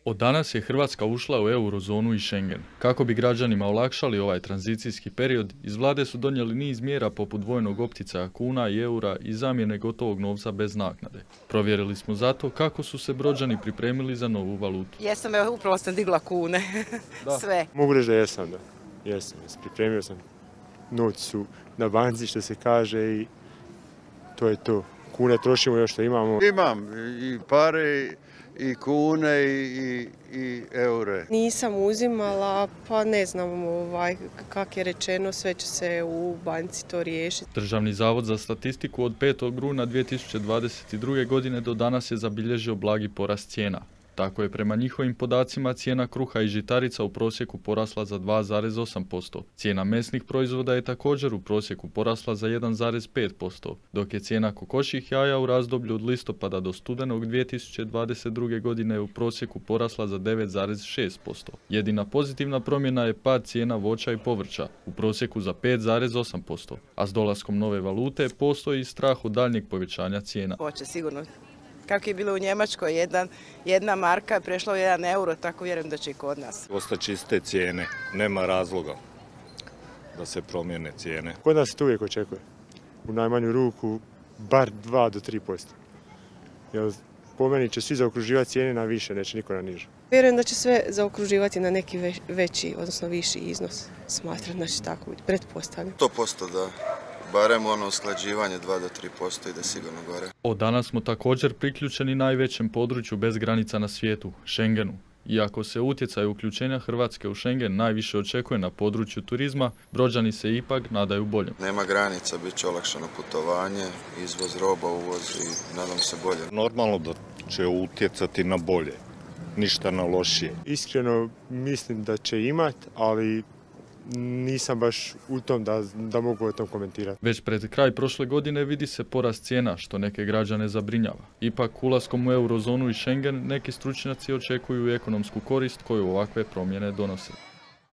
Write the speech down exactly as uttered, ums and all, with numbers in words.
Od danas je Hrvatska ušla u eurozonu i Schengen. Kako bi građanima olakšali ovaj tranzicijski period, iz vlade su donijeli niz mjera poput dvojnog opticaja kuna i eura i zamjene gotovog novca bez naknade. Provjerili smo zato kako su se Brođani pripremili za novu valutu. Jesam, evo, upravo sam digla kune. Da. Sve. Mogu reći da jesam, da. Jesam, jesam. Pripremio sam. Novci su na banci, što se kaže, i to je to. Kune trošimo još što imamo. Imam i pare, i kune, i, i eure. Nisam uzimala, pa ne znam ovaj, kak je rečeno, sve će se u banci to riješiti. Državni zavod za statistiku od petog rujna dvije tisuće dvadeset druge. godine do danas je zabilježio blagi porast cijena. Tako je prema njihovim podacima cijena kruha i žitarica u prosjeku porasla za dva zarez osam posto. Cijena mesnih proizvoda je također u prosjeku porasla za jedan zarez pet posto, dok je cijena kokošjih jaja u razdoblju od listopada do studenog dvije tisuće dvadeset druge. godine u prosjeku porasla za devet zarez šest posto. Jedina pozitivna promjena je pad cijena voća i povrća, u prosjeku za pet zarez osam posto, a s dolaskom nove valute postoji strah od daljnjeg povećanja cijena. Hoće sigurno. Kako je bilo u Njemačkoj, jedan, jedna marka je prešla u jedan euro, tako vjerujem da će i kod nas. Dosta čiste cijene, nema razloga da se promijene cijene. Kod nas se to uvijek očekuje. U najmanju ruku bar dva do tri posto. Jer po meni će svi zaokruživati cijene na više, neće niko na niže. Vjerujem da će sve zaokruživati na neki veći, odnosno viši iznos. Smatram da će tako biti, pretpostavljam. sto posto da. Barem ono usklađivanje dva do tri posto ide sigurno gore. Od danas smo također priključeni najvećem području bez granica na svijetu, Schengenu. Iako se utjecaj uključenja Hrvatske u Schengen najviše očekuje na području turizma, Brođani se ipak nadaju boljem. Nema granica, bit će olakšano putovanje, izvoz roba, uvoz i nadam se bolje. Normalno da će utjecati na bolje, ništa na lošije. Iskreno mislim da će imat, ali nisam baš u tom da, da mogu o tom komentirati. Već pred kraj prošle godine vidi se porast cijena, što neke građane zabrinjava. Ipak, ulaskom u eurozonu i Schengen, neki stručnjaci očekuju ekonomsku korist koju ovakve promjene donose.